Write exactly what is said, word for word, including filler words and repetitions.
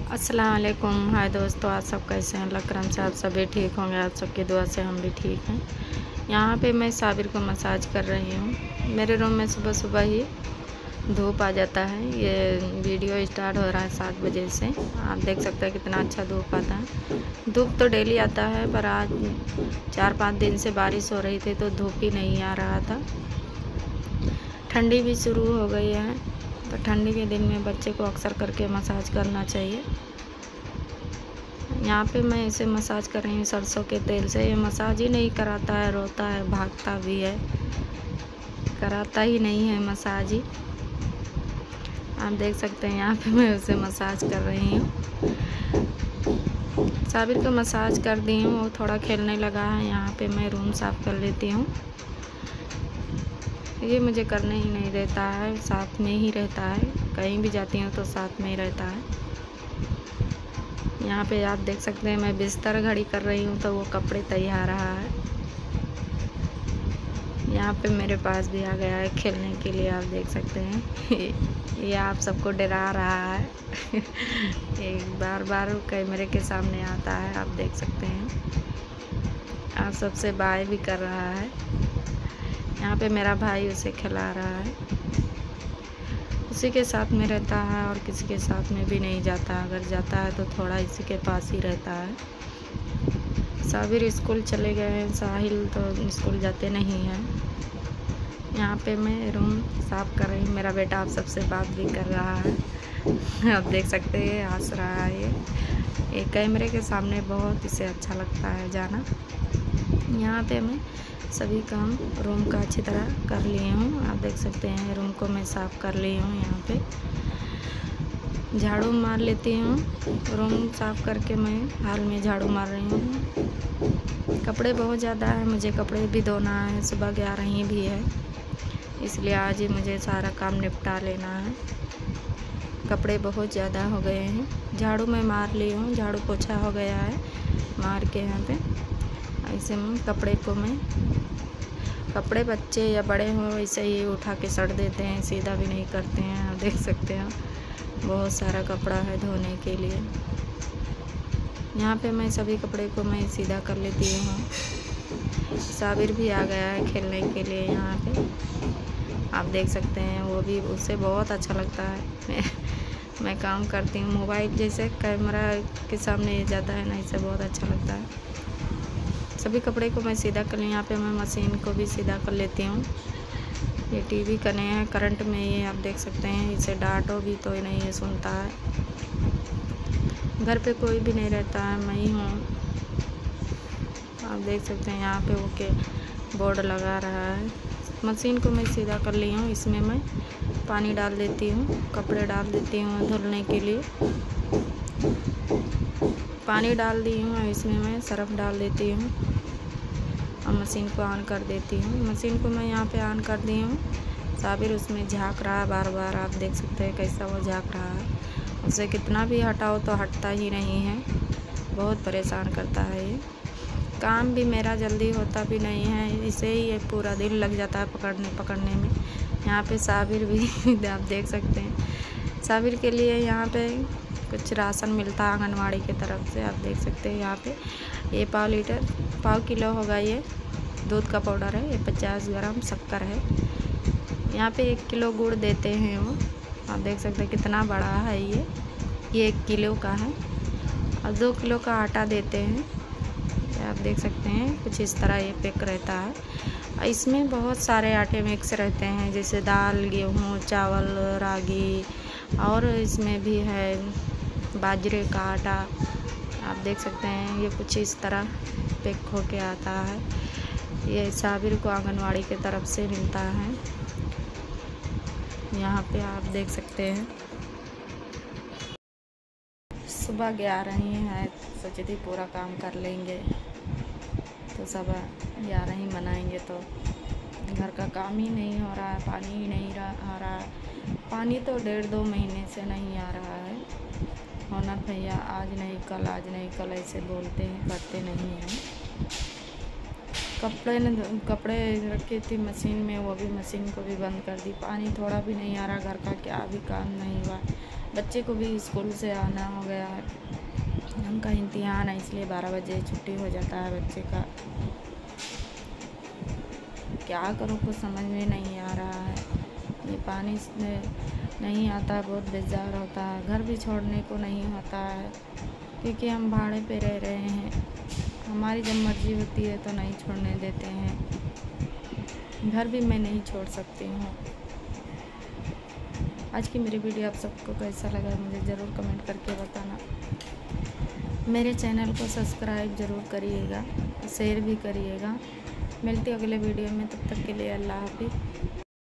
अस्सलाम वालेकुम। हाय दोस्तों, आप सब कैसे हैं? अल्लाह करम से आप सभी ठीक होंगे। आप सबकी दुआ से हम भी ठीक हैं। यहाँ पे मैं साबिर को मसाज कर रही हूँ। मेरे रूम में सुबह सुबह ही धूप आ जाता है। ये वीडियो स्टार्ट हो रहा है सात बजे से। आप देख सकते हैं कितना अच्छा धूप आता है। धूप तो डेली आता है, पर आज चार पाँच दिन से बारिश हो रही थी तो धूप ही नहीं आ रहा था। ठंडी भी शुरू हो गई है, तो ठंडी के दिन में बच्चे को अक्सर करके मसाज करना चाहिए। यहाँ पे मैं इसे मसाज कर रही हूँ सरसों के तेल से। ये मसाज ही नहीं कराता है, रोता है, भागता भी है, कराता ही नहीं है मसाज ही। आप देख सकते हैं यहाँ पे मैं उसे मसाज कर रही हूँ। साबिर को मसाज कर दी हूँ, वो थोड़ा खेलने लगा है। यहाँ पे मैं रूम साफ़ कर लेती हूँ। ये मुझे करने ही नहीं देता है, साथ में ही रहता है। कहीं भी जाती हूँ तो साथ में ही रहता है। यहाँ पे आप देख सकते हैं मैं बिस्तर घड़ी कर रही हूँ तो वो कपड़े तैयार रहा है। यहाँ पे मेरे पास भी आ गया है खेलने के लिए। आप देख सकते हैं ये आप सबको डरा रहा है एक बार बार कैमरे के सामने आता है। आप देख सकते हैं, आप सबसे बाय भी कर रहा है। यहाँ पे मेरा भाई उसे खिला रहा है। उसी के साथ में रहता है और किसी के साथ में भी नहीं जाता। अगर जाता है तो थोड़ा इसी के पास ही रहता है। साबिर स्कूल चले गए हैं, साहिल तो स्कूल जाते नहीं हैं। यहाँ पे मैं रूम साफ़ कर रही हूँ। मेरा बेटा आप सबसे बात भी कर रहा है आप देख सकते हैं, हंस रहा है। ये ये कैमरे के सामने बहुत इसे अच्छा लगता है जाना। यहाँ पे मैं सभी काम रूम का अच्छी तरह कर लिए हूँ। आप देख सकते हैं रूम को मैं साफ़ कर ली हूँ। यहाँ पे झाड़ू मार लेती हूँ। रूम साफ़ करके मैं हाल में झाड़ू मार रही हूँ। कपड़े बहुत ज़्यादा है, मुझे कपड़े भी धोना है। सुबह ग्यारह ही भी है, इसलिए आज ही मुझे सारा काम निपटा लेना है। कपड़े बहुत ज़्यादा हो गए हैं। झाड़ू मैं मार ली हूँ, झाड़ू पोछा हो गया है मार के। यहाँ पे ऐसे में कपड़े को मैं कपड़े बच्चे या बड़े हों वैसे ही उठा के सड़ देते हैं, सीधा भी नहीं करते हैं। आप देख सकते हैं बहुत सारा कपड़ा है धोने के लिए। यहाँ पे मैं सभी कपड़े को मैं सीधा कर लेती हूँ। साबिर भी आ गया है खेलने के लिए। यहाँ पे आप देख सकते हैं, वो भी, उसे बहुत अच्छा लगता है मैं मैं काम करती हूँ। मोबाइल जैसे कैमरा के सामने जाता है ना, इसे बहुत अच्छा लगता है। सभी कपड़े को मैं सीधा कर ली। यहाँ पे मैं मशीन को भी सीधा कर लेती हूँ। ये टीवी कने है करंट में, ये आप देख सकते हैं। इसे डांटो भी तो नहीं ये सुनता है। घर पे कोई भी नहीं रहता है, मैं ही हूँ। आप देख सकते हैं यहाँ पे वो के बोर्ड लगा रहा है। मशीन को मैं सीधा कर ली हूँ। इसमें मैं पानी डाल देती हूँ, कपड़े डाल देती हूँ धुलने के लिए। पानी डाल दी हूँ, इसमें मैं सर्फ डाल देती हूँ और मशीन को ऑन कर देती हूँ। मशीन को मैं यहाँ पे ऑन कर दी हूँ। साबिर उसमें झाँक रहा है बार बार। आप देख सकते हैं कैसा वो झाँक रहा है। उसे कितना भी हटाओ तो हटता ही नहीं है, बहुत परेशान करता है ये। काम भी मेरा जल्दी होता भी नहीं है, इसे ही ये पूरा दिन लग जाता है पकड़ने पकड़ने में। यहाँ पे साबिर भी आप देख सकते हैं, साबिर के लिए यहाँ पे कुछ राशन मिलता है आंगनवाड़ी की तरफ से। आप देख सकते हैं यहाँ पे ये पाव लीटर पाव किलो होगा ये दूध का पाउडर है। ये पचास ग्राम शक्कर है। यहाँ पे एक किलो गुड़ देते हैं वो। आप देख सकते हैं कितना बड़ा है ये ये एक किलो का है। और दो किलो का आटा देते हैं। आप देख सकते हैं कुछ इस तरह ये पैक रहता है। इसमें बहुत सारे आटे मिक्स रहते हैं, जैसे दाल, गेहूँ, चावल, रागी, और इसमें भी है बाजरे का आटा। आप देख सकते हैं ये कुछ इस तरह पैक होके आता है। ये साबिर को आंगनवाड़ी की तरफ से मिलता है। यहाँ पे आप देख सकते हैं सुबह ग्यारह ही है, सोचे थी पूरा काम कर लेंगे तो सब ग्यारह ही मनाएंगे। तो घर का काम ही नहीं हो रहा है, पानी ही नहीं आ रहा है। पानी तो डेढ़ दो महीने से नहीं आ रहा है। होना भैया आज नहीं कल, आज नहीं कल ऐसे बोलते हैं, करते नहीं हैं। कपड़े ने कपड़े रखी थी मशीन में, वो भी मशीन को भी बंद कर दी। पानी थोड़ा भी नहीं आ रहा, घर का क्या भी काम नहीं हुआ। बच्चे को भी स्कूल से आना हो गया है, उनका इम्तिहान है, इसलिए बारह बजे छुट्टी हो जाता है बच्चे का। क्या करूँ कुछ समझ में नहीं आ रहा है। ये पानी नहीं आता, बहुत बेजार होता है। घर भी छोड़ने को नहीं होता है क्योंकि हम भाड़े पे रह रहे हैं। हमारी जब मर्ज़ी होती है तो नहीं छोड़ने देते हैं। घर भी मैं नहीं छोड़ सकती हूँ। आज की मेरी वीडियो आप सबको कैसा लगा मुझे ज़रूर कमेंट करके बताना। मेरे चैनल को सब्सक्राइब ज़रूर करिएगा, शेयर भी करिएगा। मिलती अगले वीडियो में, तब तक के लिए अल्लाह हाफिज़।